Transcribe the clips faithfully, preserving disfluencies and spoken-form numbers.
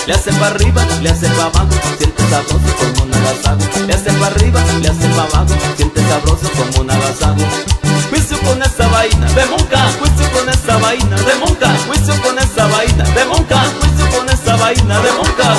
le hace pa' arriba, le hace pa' abajo, siente sabroso como un agasajo. Le hace pa' arriba, le hace pa' abajo, siente sabroso como un agasajo. Juicio con esa vaina de monca, juicio con esa vaina de monca, juicio con esa vaina de monca, juicio con esa vaina de monca.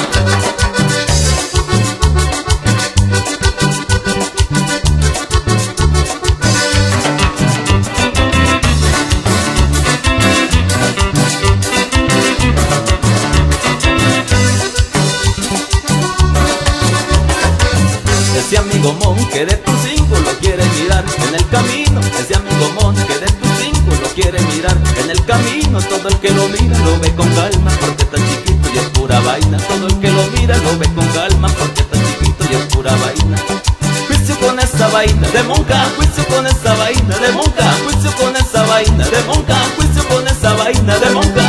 Ese amigo mon que de tus cinco lo quiere mirar en el camino. Ese amigo mon que de tus cinco lo quiere mirar en el camino. Todo el que lo mira lo ve con calma porque está chiquito y es pura vaina. Todo el que lo mira lo ve con calma porque está chiquito y es pura vaina. Juicio con esa vaina de monca, juicio con esa vaina de monca, juicio con esa vaina de monca, juicio con esa vaina de monca.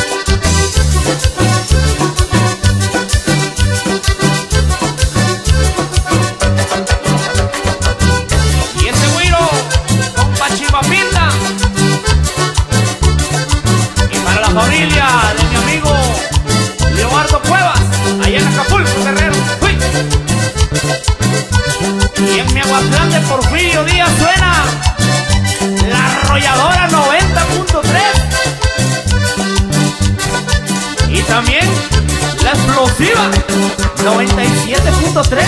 Familia de mi amigo Leonardo Cuevas, allá en Acapulco, Guerrero. ¡Uy! Y en mi Aguatlán de Porfirio Díaz suena la Arrolladora noventa punto tres y también la Explosiva noventa y siete punto tres.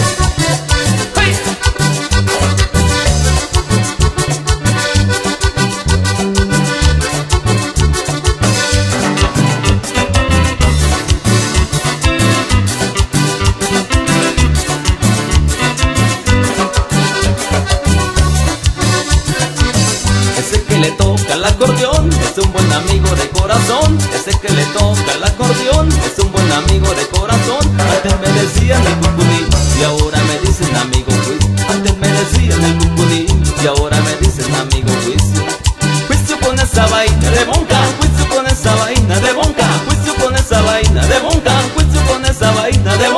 Ese que le toca el acordeón es un buen amigo de corazón. Ese que le toca el acordeón es un buen amigo de corazón. Antes me decían el cucuní y ahora me dicen amigo juicio. Antes me decían el cucuní y ahora me dicen amigo juicio. Juicio con esa vaina de monca, juicio con esa vaina de monca, juicio con esa vaina de monca, juicio con esa vaina de monca.